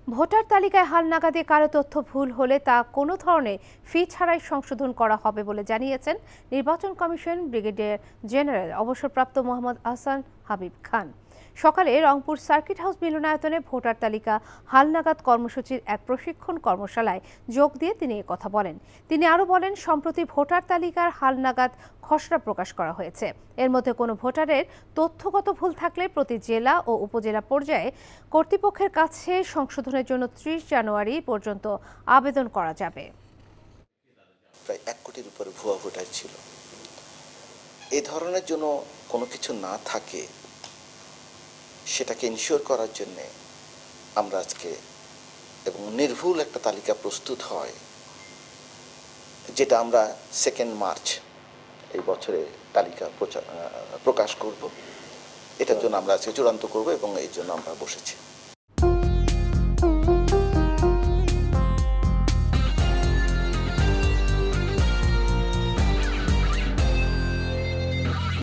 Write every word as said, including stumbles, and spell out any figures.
Voter তালিকায় হালনাগাদে কারো তথ্য ভুল হলে তা কোনো ধরনের ফি ছাড়াই সংশোধন করা হবে বলে জানিয়েছেন নির্বাচন কমিশন ব্রিগেডিয়ার জেনারেল অবসরপ্রাপ্ত মোহাম্মদ আহসান হাবিব খান। সকালে রংপুর সার্কিট হাউস মিলনায়তনে ভোটার তালিকা হালনাগাদ কর্মসূচির এক প্রশিক্ষণ কর্মশালায় যোগ দিয়ে তিনি কথা বলেন। তিনি আরও বলেন, সম্প্রতি ভোটার তালিকার হালনাগাদ খসড়া প্রকাশ করা হয়েছে। এর মধ্যে কোনো ভোটারের তথ্যগত ভুল থাকলে প্রতি জেলা ও উপজেলা পর্যায়ে কর্তৃপক্ষের কাছে সংশোধনের জন্য ত্রিশ জানুয়ারি পর্যন্ত আবেদন করা যাবে। প্রায় এক কোটির উপরে ভুয়া ভোটার ছিল। এই ধরনের জন্য কোনো কিছু না থাকে সেটাকে ইনশিওর করার জন্য আমরা আজকে এবং নির্ভুল একটা তালিকা প্রস্তুত হয়, যেটা আমরা সেকেন্ড মার্চ এই বছরে তালিকা প্রকাশ করব। এটার জন্য আমরা আজকে চূড়ান্ত করব এবং এই জন্য আমরা বসেছি।